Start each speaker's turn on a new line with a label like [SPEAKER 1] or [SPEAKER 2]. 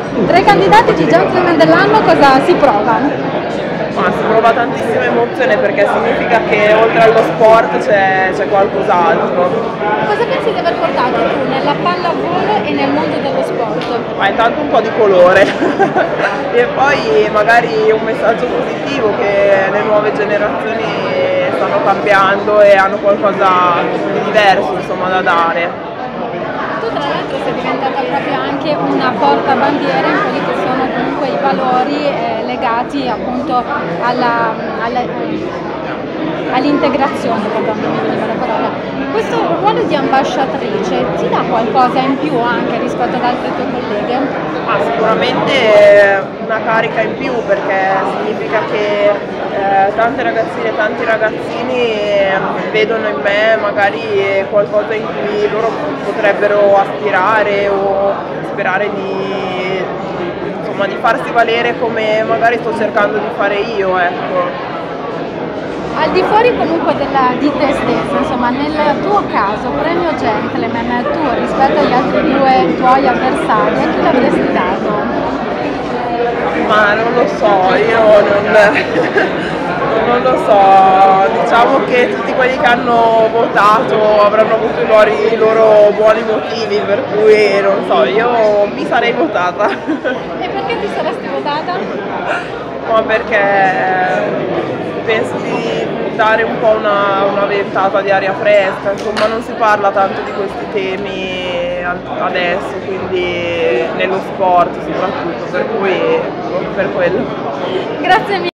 [SPEAKER 1] Tra i candidati di Gentleman dell'anno cosa si prova?
[SPEAKER 2] Ma si prova tantissima emozione perché significa che oltre allo sport c'è qualcos'altro.
[SPEAKER 1] Cosa pensi di aver portato tu nella pallavolo e nel mondo dello sport?
[SPEAKER 2] Ma intanto un po' di colore e poi magari un messaggio positivo che le nuove generazioni stanno cambiando e hanno qualcosa di diverso insomma da dare.
[SPEAKER 1] Tu tra l'altro sei diventata proprio anche una portabandiera in quelli che sono comunque i valori legati appunto all'integrazione, proprio non mi veniva la parola. Questo ruolo di ambasciatrice ti dà qualcosa in più anche rispetto ad altre tue colleghe?
[SPEAKER 2] Ma sicuramente una carica in più perché significa che tante ragazzine e tanti ragazzini vedono in me magari qualcosa in cui loro potrebbero aspirare o sperare insomma, di farsi valere come magari sto cercando di fare io, ecco.
[SPEAKER 1] Al di fuori comunque di te stessa, insomma, nel tuo caso, premio Gentleman, tu rispetto agli altri due tuoi avversari, a chi l'avresti dato?
[SPEAKER 2] Ma non lo so, io non lo so, diciamo che tutti quelli che hanno votato avranno avuto i loro buoni motivi, per cui non so, io mi sarei votata.
[SPEAKER 1] E perché ti saresti votata?
[SPEAKER 2] Ma perché penso di dare un po' una ventata di aria fresca, insomma non si parla tanto di questi temi adesso, quindi nello sport soprattutto, per cui per quello.
[SPEAKER 1] Grazie mille.